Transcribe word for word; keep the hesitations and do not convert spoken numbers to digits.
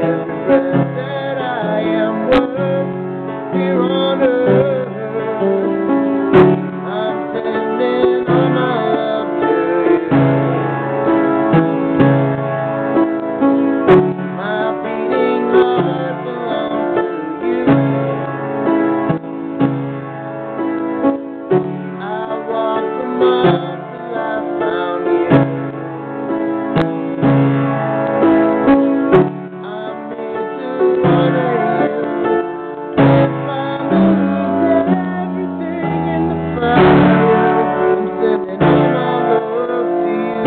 every breath that I am worth here on earth. I'm sending all my love to you. My beating heart belongs to you. I walked the miles till I found you. I'm made to honor you. If I lose everything in the fire, I'm sending all my love to you.